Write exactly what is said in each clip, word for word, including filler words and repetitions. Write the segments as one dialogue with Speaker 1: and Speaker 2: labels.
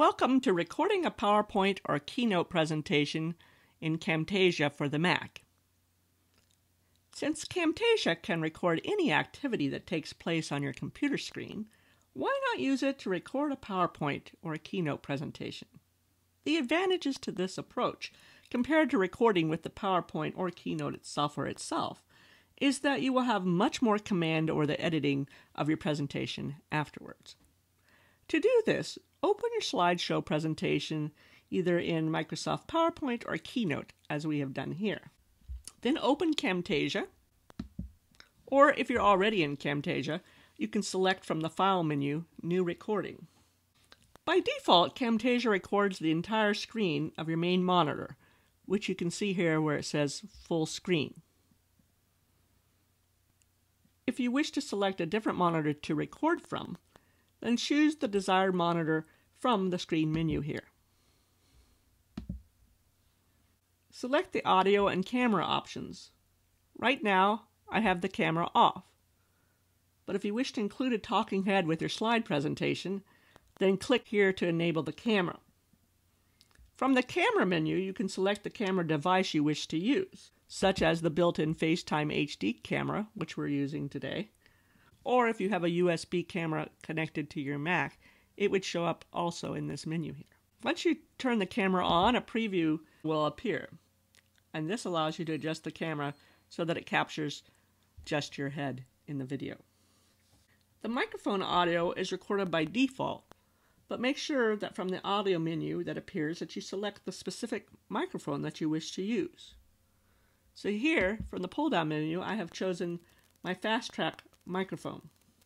Speaker 1: Welcome to recording a PowerPoint or Keynote presentation in Camtasia for the Mac. Since Camtasia can record any activity that takes place on your computer screen, why not use it to record a PowerPoint or a Keynote presentation? The advantages to this approach, compared to recording with the PowerPoint or Keynote software itself, is that you will have much more command over the editing of your presentation afterwards. To do this, open your slideshow presentation either in Microsoft PowerPoint or Keynote, as we have done here. Then open Camtasia, or if you're already in Camtasia, you can select from the File menu, New Recording. By default, Camtasia records the entire screen of your main monitor, which you can see here where it says Full Screen. If you wish to select a different monitor to record from, then choose the desired monitor from the screen menu here. Select the audio and camera options. Right now, I have the camera off. But if you wish to include a talking head with your slide presentation, then click here to enable the camera. From the camera menu, you can select the camera device you wish to use, such as the built-in FaceTime H D camera, which we're using today. Or if you have a U S B camera connected to your Mac, it would show up also in this menu here. Once you turn the camera on, a preview will appear. And this allows you to adjust the camera so that it captures just your head in the video. The microphone audio is recorded by default, but make sure that from the audio menu that appears that you select the specific microphone that you wish to use. So here, from the pull-down menu, I have chosen my Fast Track microphone.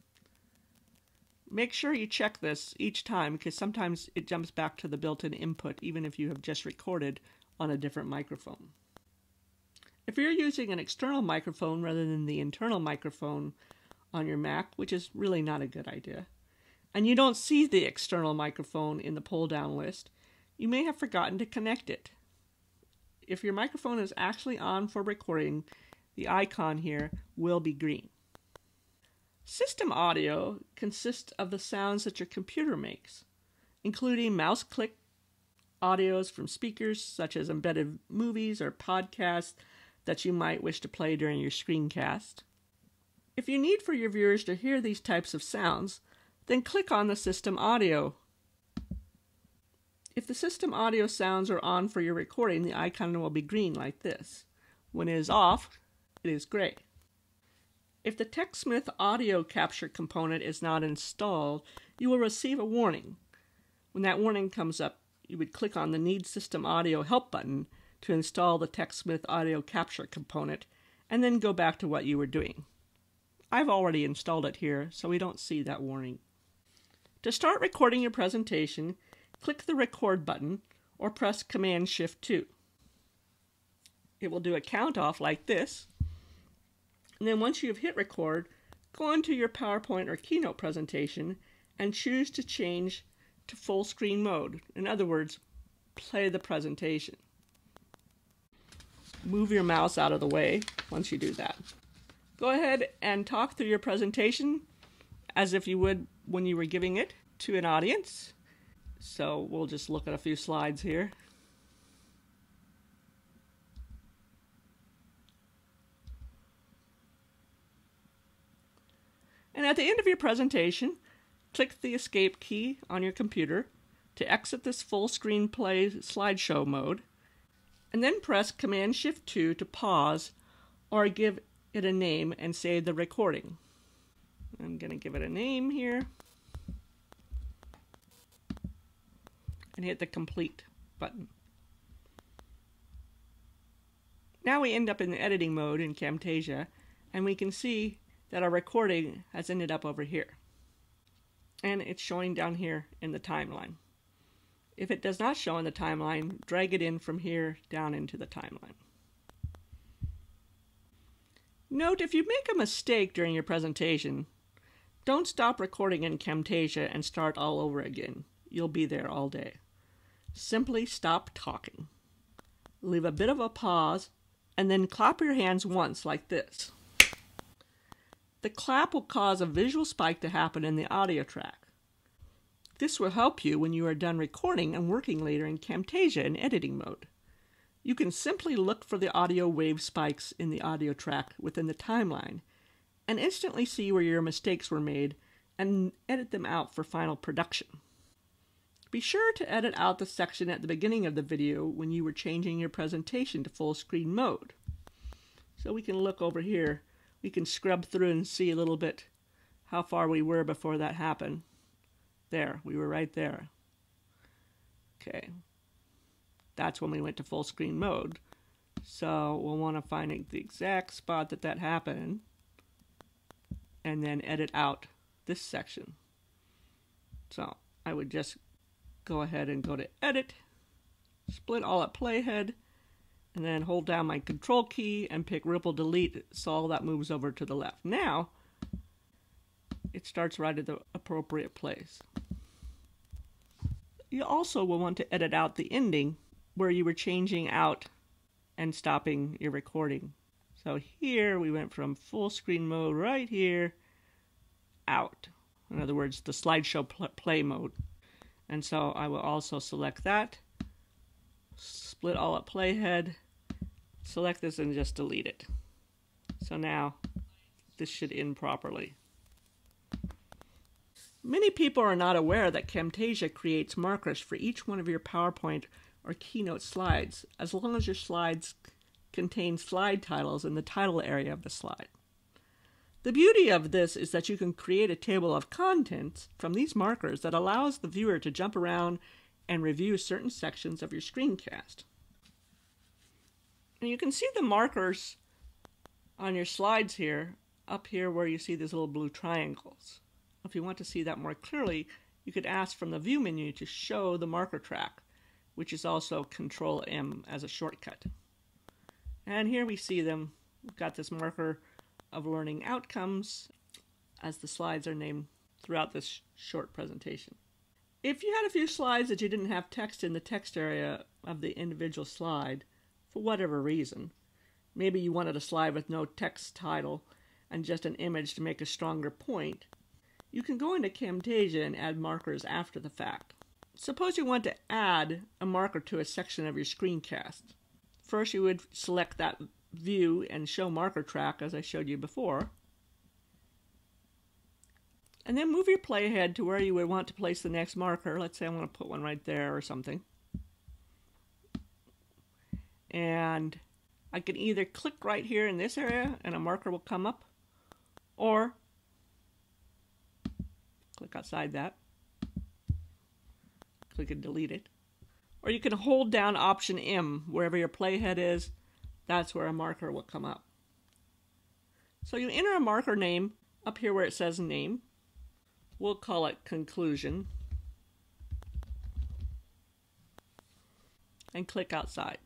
Speaker 1: Make sure you check this each time because sometimes it jumps back to the built-in input even if you have just recorded on a different microphone. If you're using an external microphone rather than the internal microphone on your Mac, which is really not a good idea, and you don't see the external microphone in the pull-down list, you may have forgotten to connect it. If your microphone is actually on for recording, the icon here will be green. System audio consists of the sounds that your computer makes, including mouse click audios from speakers such as embedded movies or podcasts that you might wish to play during your screencast. If you need for your viewers to hear these types of sounds, then click on the System Audio. If the System Audio sounds are on for your recording, the icon will be green like this. When it is off, it is gray. If the TechSmith audio capture component is not installed, you will receive a warning. When that warning comes up, you would click on the Need System Audio Help button to install the TechSmith audio capture component, and then go back to what you were doing. I've already installed it here, so we don't see that warning. To start recording your presentation, click the Record button or press Command Shift two. It will do a count off like this. And then once you've hit record, go into your PowerPoint or Keynote presentation and choose to change to full screen mode. In other words, play the presentation. Move your mouse out of the way once you do that. Go ahead and talk through your presentation as if you would when you were giving it to an audience. So we'll just look at a few slides here. And at the end of your presentation, click the Escape key on your computer to exit this full screen play slideshow mode, and then press Command Shift two to pause or give it a name and save the recording. I'm going to give it a name here and hit the Complete button. Now we end up in the editing mode in Camtasia, and we can see that our recording has ended up over here. And it's showing down here in the timeline. If it does not show in the timeline, drag it in from here down into the timeline. Note, if you make a mistake during your presentation, don't stop recording in Camtasia and start all over again. You'll be there all day. Simply stop talking. Leave a bit of a pause, and then clap your hands once like this. The clap will cause a visual spike to happen in the audio track. This will help you when you are done recording and working later in Camtasia in editing mode. You can simply look for the audio wave spikes in the audio track within the timeline and instantly see where your mistakes were made and edit them out for final production. Be sure to edit out the section at the beginning of the video when you were changing your presentation to full screen mode. So we can look over here. We can scrub through and see a little bit how far we were before that happened. There, we were right there. Okay. That's when we went to full screen mode. So we'll want to find the exact spot that that happened and then edit out this section. So I would just go ahead and go to Edit, split all at Playhead, and then hold down my Control key and pick Ripple Delete so all that moves over to the left. Now it starts right at the appropriate place. You also will want to edit out the ending where you were changing out and stopping your recording. So here we went from full screen mode right here out. In other words, the slideshow pl play mode. And so I will also select that, split all at Playhead, select this and just delete it. So now this should end properly. Many people are not aware that Camtasia creates markers for each one of your PowerPoint or Keynote slides, as long as your slides contain slide titles in the title area of the slide. The beauty of this is that you can create a table of contents from these markers that allows the viewer to jump around and review certain sections of your screencast. And you can see the markers on your slides here, up here where you see these little blue triangles. If you want to see that more clearly, you could ask from the View menu to show the marker track, which is also Control M as a shortcut. And here we see them. We've got this marker of learning outcomes as the slides are named throughout this short presentation. If you had a few slides that you didn't have text in the text area of the individual slide, for whatever reason, maybe you wanted a slide with no text title and just an image to make a stronger point, you can go into Camtasia and add markers after the fact. Suppose you want to add a marker to a section of your screencast. First you would select that view and show marker track as I showed you before. And then move your playhead to where you would want to place the next marker. Let's say I want to put one right there or something. And I can either click right here in this area and a marker will come up, or click outside that, click and delete it. Or you can hold down Option M wherever your playhead is. That's where a marker will come up. So you enter a marker name up here where it says name. We'll call it conclusion. And click outside.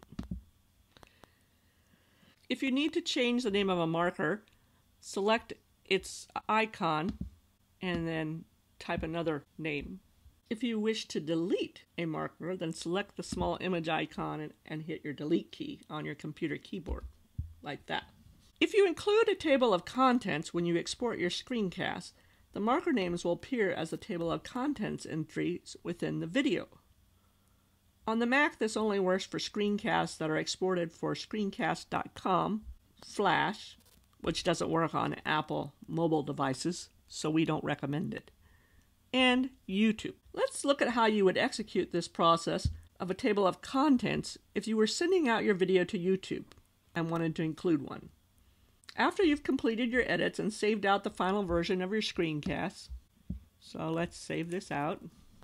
Speaker 1: If you need to change the name of a marker, select its icon and then type another name. If you wish to delete a marker, then select the small image icon and, and hit your delete key on your computer keyboard, like that. If you include a table of contents when you export your screencast, the marker names will appear as the table of contents entries within the video. On the Mac, this only works for screencasts that are exported for screencast dot com, Flash, which doesn't work on Apple mobile devices, so we don't recommend it, and YouTube. Let's look at how you would execute this process of a table of contents if you were sending out your video to YouTube and wanted to include one. After you've completed your edits and saved out the final version of your screencast, so let's save this out.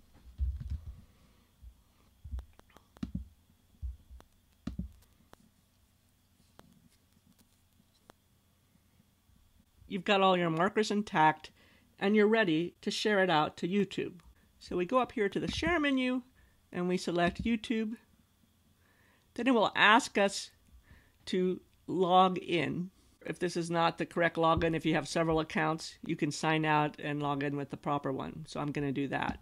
Speaker 1: You've got all your markers intact and you're ready to share it out to YouTube. So we go up here to the Share menu and we select YouTube. Then it will ask us to log in. If this is not the correct login, if you have several accounts, you can sign out and log in with the proper one. So I'm going to do that.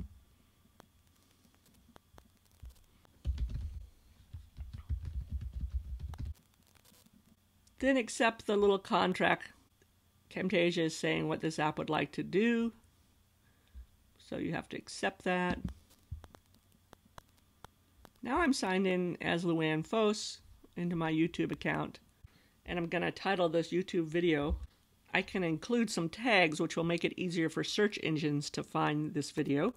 Speaker 1: Then accept the little contract. Camtasia is saying what this app would like to do. So you have to accept that. Now I'm signed in as Luanne Fose into my YouTube account, and I'm going to title this YouTube video. I can include some tags which will make it easier for search engines to find this video.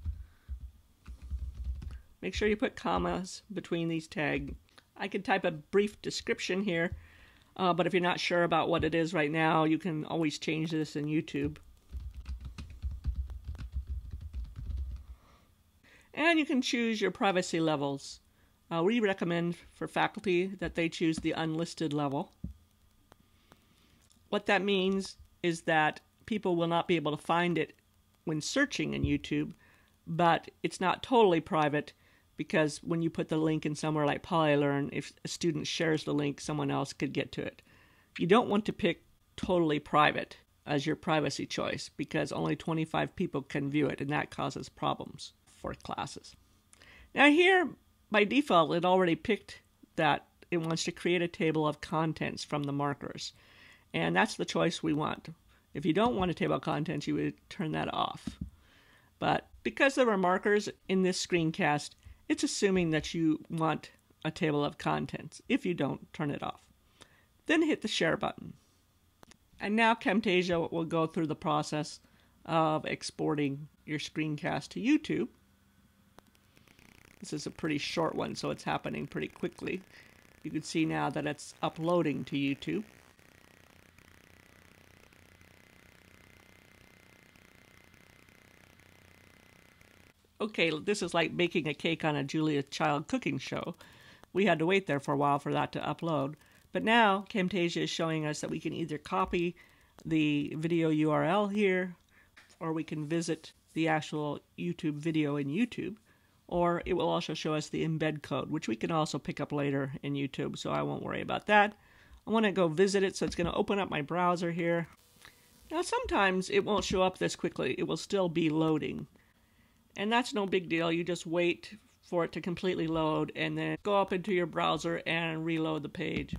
Speaker 1: Make sure you put commas between these tags. I could type a brief description here, uh, but if you're not sure about what it is right now, you can always change this in YouTube. And you can choose your privacy levels. Uh, we recommend for faculty that they choose the unlisted level. What that means is that people will not be able to find it when searching in YouTube, but it's not totally private, because when you put the link in somewhere like PolyLearn, if a student shares the link, someone else could get to it. You don't want to pick totally private as your privacy choice, because only twenty-five people can view it, and that causes problems for classes. Now here, by default, it already picked that it wants to create a table of contents from the markers. And that's the choice we want. If you don't want a table of contents, you would turn that off. But because there are markers in this screencast, it's assuming that you want a table of contents. If you don't, turn it off. Then hit the share button. And now Camtasia will go through the process of exporting your screencast to YouTube. This is a pretty short one, so it's happening pretty quickly. You can see now that it's uploading to YouTube. Okay, this is like baking a cake on a Julia Child cooking show. We had to wait there for a while for that to upload. But now Camtasia is showing us that we can either copy the video U R L here, or we can visit the actual YouTube video in YouTube, or it will also show us the embed code, which we can also pick up later in YouTube, so I won't worry about that. I want to go visit it, so it's going to open up my browser here. Now sometimes it won't show up this quickly. It will still be loading. And that's no big deal. You just wait for it to completely load and then go up into your browser and reload the page.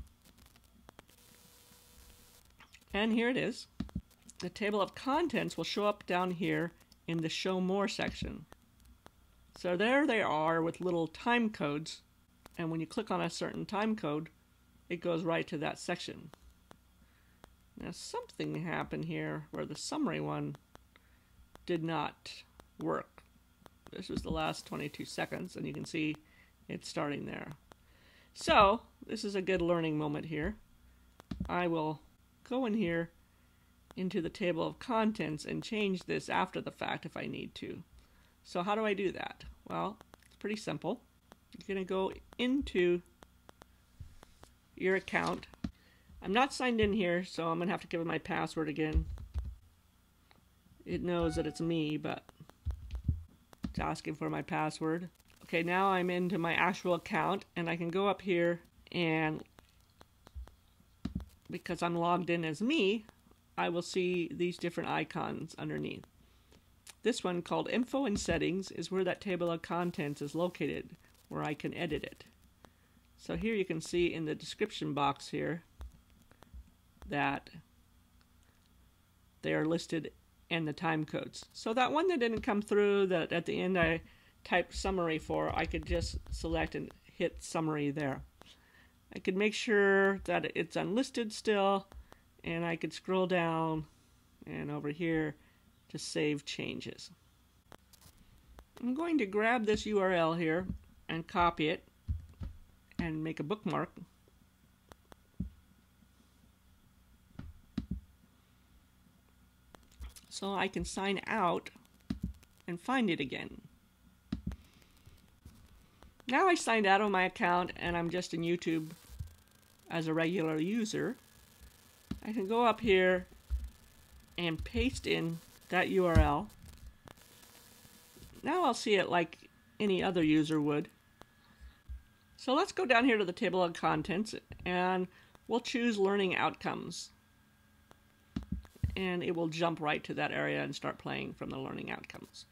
Speaker 1: And here it is. The table of contents will show up down here in the Show More section. So there they are with little time codes, and when you click on a certain time code, it goes right to that section. Now something happened here where the summary one did not work. This was the last twenty-two seconds, and you can see it's starting there. So this is a good learning moment here. I will go in here into the table of contents and change this after the fact if I need to. So how do I do that? Well, it's pretty simple. You're going to go into your account. I'm not signed in here, so I'm going to have to give it my password again. It knows that it's me, but it's asking for my password. Okay, now I'm into my actual account, and I can go up here, and because I'm logged in as me, I will see these different icons underneath. This one, called Info and Settings, is where that table of contents is located, where I can edit it. So here you can see in the description box here that they are listed and the time codes. So that one that didn't come through, that at the end I typed summary for, I could just select and hit summary there. I could make sure that it's unlisted still, and I could scroll down and over here to save changes. I'm going to grab this U R L here and copy it and make a bookmark. So I can sign out and find it again. Now I signed out of my account and I'm just in YouTube as a regular user. I can go up here and paste in that U R L. Now I'll see it like any other user would. So let's go down here to the table of contents and we'll choose Learning Outcomes. And it will jump right to that area and start playing from the Learning Outcomes.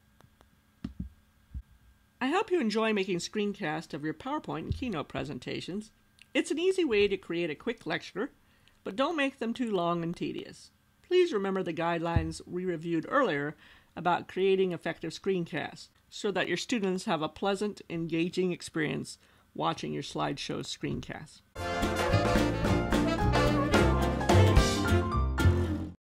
Speaker 1: I hope you enjoy making screencasts of your PowerPoint and Keynote presentations. It's an easy way to create a quick lecture, but don't make them too long and tedious. Please remember the guidelines we reviewed earlier about creating effective screencasts so that your students have a pleasant, engaging experience watching your slideshow screencasts.